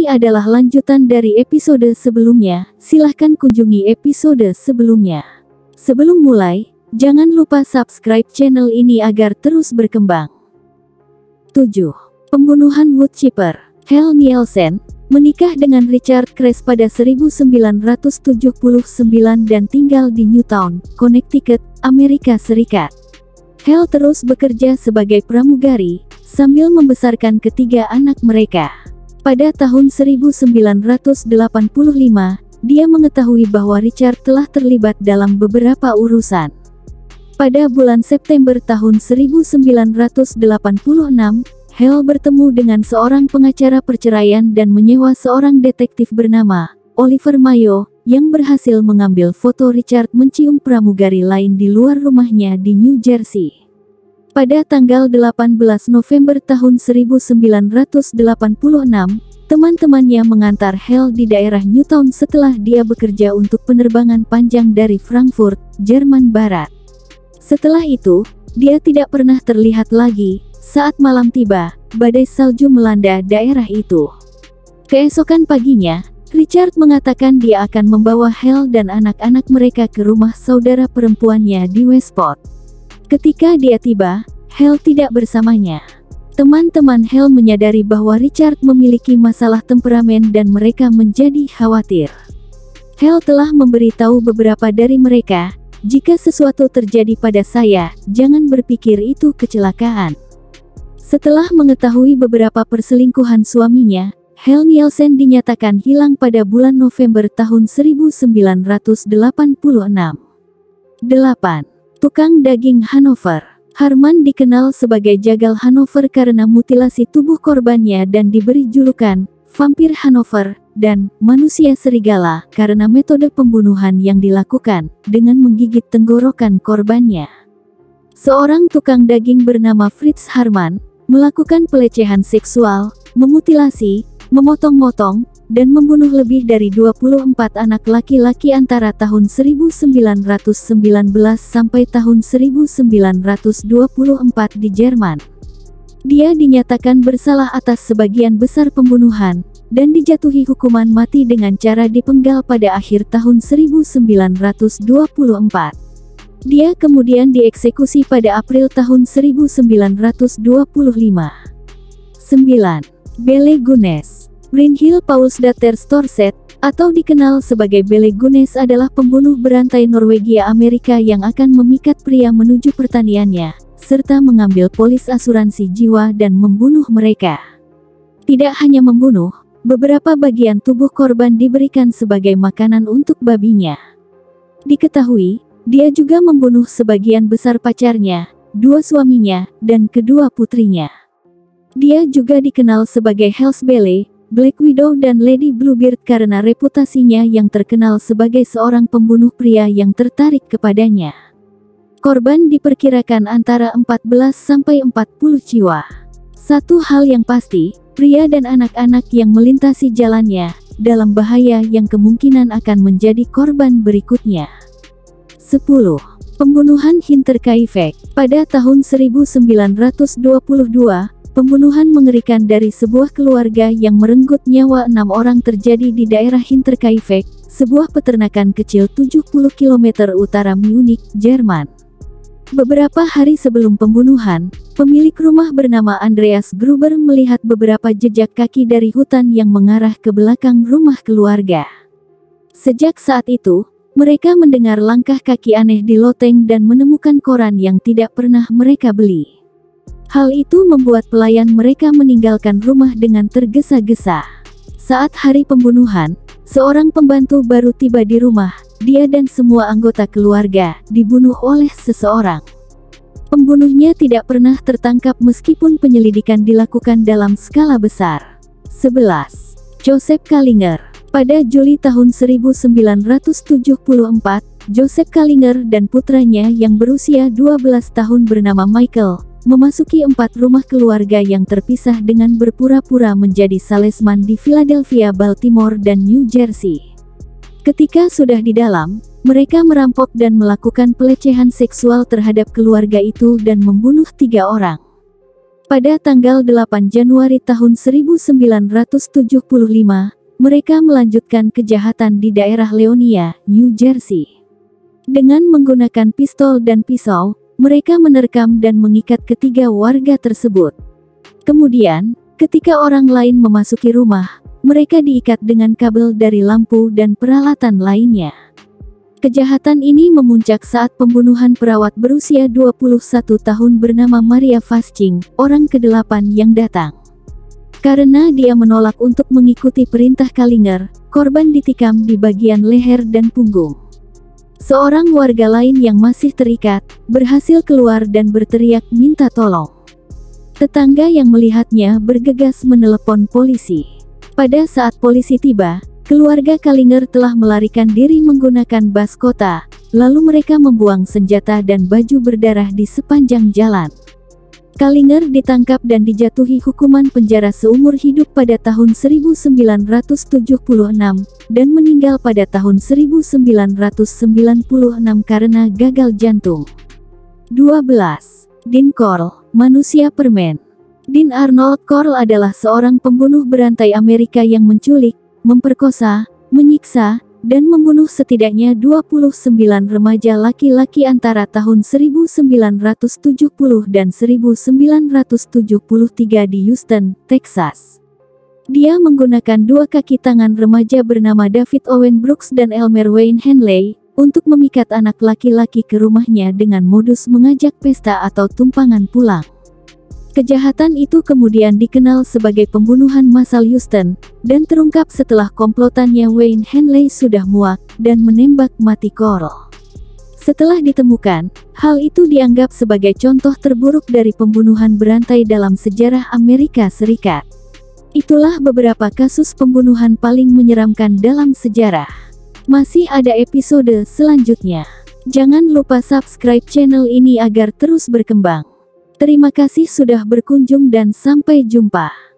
adalah lanjutan dari episode sebelumnya, silahkan kunjungi episode sebelumnya. Sebelum mulai, jangan lupa subscribe channel ini agar terus berkembang. 7. Pembunuhan Woodchipper. Hal Nielsen menikah dengan Richard Kress pada 1979 dan tinggal di Newtown, Connecticut, Amerika Serikat. Hal terus bekerja sebagai pramugari, sambil membesarkan ketiga anak mereka. Pada tahun 1985, dia mengetahui bahwa Richard telah terlibat dalam beberapa urusan. Pada bulan September tahun 1986, Hal bertemu dengan seorang pengacara perceraian dan menyewa seorang detektif bernama Oliver Mayo, yang berhasil mengambil foto Richard mencium pramugari lain di luar rumahnya di New Jersey. Pada tanggal 18 November tahun 1986, teman-temannya mengantar Hal di daerah Newtown setelah dia bekerja untuk penerbangan panjang dari Frankfurt, Jerman Barat. Setelah itu, dia tidak pernah terlihat lagi. Saat malam tiba, badai salju melanda daerah itu. Keesokan paginya, Richard mengatakan dia akan membawa Hal dan anak-anak mereka ke rumah saudara perempuannya di Westport. Ketika dia tiba, Hal tidak bersamanya. Teman-teman Hal menyadari bahwa Richard memiliki masalah temperamen dan mereka menjadi khawatir. Hal telah memberitahu beberapa dari mereka, "Jika sesuatu terjadi pada saya, jangan berpikir itu kecelakaan." Setelah mengetahui beberapa perselingkuhan suaminya, Hal Nielsen dinyatakan hilang pada bulan November tahun 1986. 8. Tukang daging Hanover. Harman dikenal sebagai jagal Hanover karena mutilasi tubuh korbannya dan diberi julukan vampir Hanover dan manusia serigala karena metode pembunuhan yang dilakukan dengan menggigit tenggorokan korbannya. Seorang tukang daging bernama Fritz Harman melakukan pelecehan seksual, memutilasi, memotong-motong, dan membunuh lebih dari 24 anak laki-laki antara tahun 1919 sampai tahun 1924 di Jerman. Dia dinyatakan bersalah atas sebagian besar pembunuhan, dan dijatuhi hukuman mati dengan cara dipenggal pada akhir tahun 1924. Dia kemudian dieksekusi pada April tahun 1925. 9. Belle Gunness. Brynhild Paulsdatter Storset, atau dikenal sebagai Belle Gunness adalah pembunuh berantai Norwegia Amerika yang akan memikat pria menuju pertaniannya, serta mengambil polis asuransi jiwa dan membunuh mereka. Tidak hanya membunuh, beberapa bagian tubuh korban diberikan sebagai makanan untuk babinya. Diketahui, dia juga membunuh sebagian besar pacarnya, 2 suaminya, dan kedua putrinya. Dia juga dikenal sebagai Hells Belle, Black Widow dan Lady Bluebeard karena reputasinya yang terkenal sebagai seorang pembunuh pria yang tertarik kepadanya. Korban diperkirakan antara 14 sampai 40 jiwa. Satu hal yang pasti, pria dan anak-anak yang melintasi jalannya dalam bahaya yang kemungkinan akan menjadi korban berikutnya. 10. Pembunuhan Hinterkaifeck. Pada tahun 1922, pembunuhan mengerikan dari sebuah keluarga yang merenggut nyawa 6 orang terjadi di daerah Hinterkaifeck, sebuah peternakan kecil 70 km utara Munich, Jerman. Beberapa hari sebelum pembunuhan, pemilik rumah bernama Andreas Gruber melihat beberapa jejak kaki dari hutan yang mengarah ke belakang rumah keluarga. Sejak saat itu, mereka mendengar langkah kaki aneh di loteng dan menemukan koran yang tidak pernah mereka beli. Hal itu membuat pelayan mereka meninggalkan rumah dengan tergesa-gesa. Saat hari pembunuhan, seorang pembantu baru tiba di rumah. Dia dan semua anggota keluarga dibunuh oleh seseorang. Pembunuhnya tidak pernah tertangkap meskipun penyelidikan dilakukan dalam skala besar. 11. Joseph Kalinger. Pada Juli tahun 1974, Joseph Kalinger dan putranya yang berusia 12 tahun bernama Michael, memasuki 4 rumah keluarga yang terpisah dengan berpura-pura menjadi salesman di Philadelphia, Baltimore, dan New Jersey. Ketika sudah di dalam, mereka merampok dan melakukan pelecehan seksual terhadap keluarga itu dan membunuh 3 orang. Pada tanggal 8 Januari tahun 1975, mereka melanjutkan kejahatan di daerah Leonia, New Jersey. Dengan menggunakan pistol dan pisau, mereka menerkam dan mengikat ketiga warga tersebut. Kemudian, ketika orang lain memasuki rumah, mereka diikat dengan kabel dari lampu dan peralatan lainnya. Kejahatan ini memuncak saat pembunuhan perawat berusia 21 tahun bernama Maria Fasching, orang ke-8 yang datang. Karena dia menolak untuk mengikuti perintah Kalinger, korban ditikam di bagian leher dan punggung. Seorang warga lain yang masih terikat, berhasil keluar dan berteriak minta tolong. Tetangga yang melihatnya bergegas menelepon polisi. Pada saat polisi tiba, keluarga Kalinger telah melarikan diri menggunakan bas kota, lalu mereka membuang senjata dan baju berdarah di sepanjang jalan. Kalinger ditangkap dan dijatuhi hukuman penjara seumur hidup pada tahun 1976, dan meninggal pada tahun 1996 karena gagal jantung. 12. Dean Corll, manusia permen. Dean Arnold Corll adalah seorang pembunuh berantai Amerika yang menculik, memperkosa, menyiksa, dan membunuh setidaknya 29 remaja laki-laki antara tahun 1970 dan 1973 di Houston, Texas. Dia menggunakan dua kaki tangan remaja bernama David Owen Brooks dan Elmer Wayne Henley, untuk memikat anak laki-laki ke rumahnya dengan modus mengajak pesta atau tumpangan pulang. Kejahatan itu kemudian dikenal sebagai pembunuhan massal Houston, dan terungkap setelah komplotannya Wayne Henley sudah muak, dan menembak mati Corll. Setelah ditemukan, hal itu dianggap sebagai contoh terburuk dari pembunuhan berantai dalam sejarah Amerika Serikat. Itulah beberapa kasus pembunuhan paling menyeramkan dalam sejarah. Masih ada episode selanjutnya. Jangan lupa subscribe channel ini agar terus berkembang. Terima kasih sudah berkunjung dan sampai jumpa.